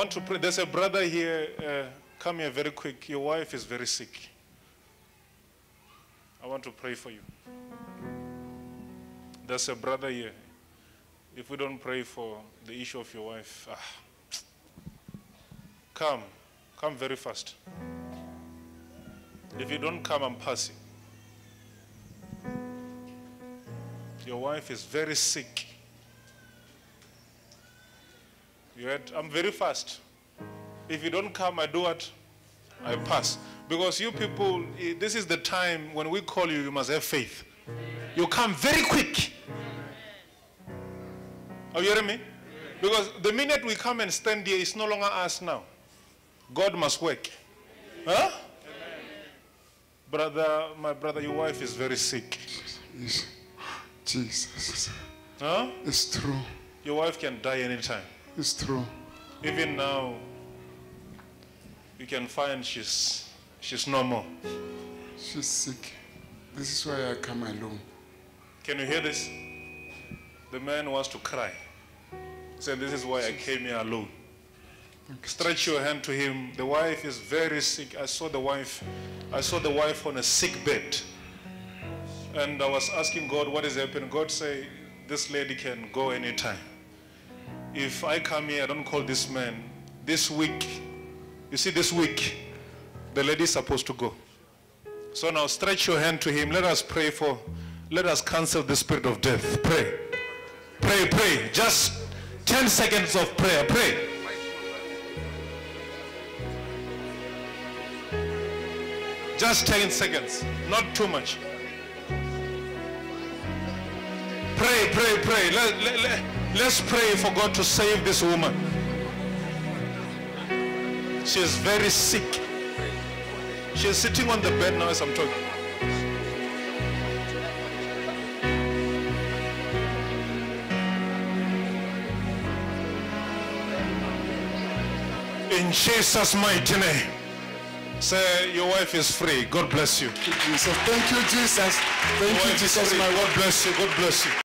want to pray. There's a brother here. Come here very quick. Your wife is very sick. I want to pray for you. There's a brother here. If we don't pray for the issue of your wife, come very fast. If you don't come, I'm passing. Your wife is very sick. I'm very fast. If you don't come, I do what? I pass. Because you people, this is the time when we call you, you must have faith. You come very quick. Are you hearing me? Because the minute we come and stand here, it's no longer us now. God must work. Huh? Brother, my brother, your wife is very sick. Jesus. Huh? It's true. Your wife can die anytime. It's true. Even now, you can find she's normal. She's sick. This is why I come alone. Can you hear this? The man wants to cry. He said, this is why I came here alone. Stretch your hand to him. The wife is very sick. I saw the wife on a sick bed. And I was asking God, what is happening? God said, this lady can go anytime. If I come here, I don't call this man. This week, you see this week, the lady is supposed to go. So now stretch your hand to him. Let us pray let us cancel the spirit of death. Pray. Pray, pray. Just 10 seconds of prayer. Pray. Just 10 seconds. Not too much. Pray, pray, pray. Let's pray for God to save this woman. She is very sick. She is sitting on the bed now as I'm talking. In Jesus' mighty name. Say, your wife is free. God bless you. Thank you, Jesus. Thank you, Jesus. God bless you. God bless you.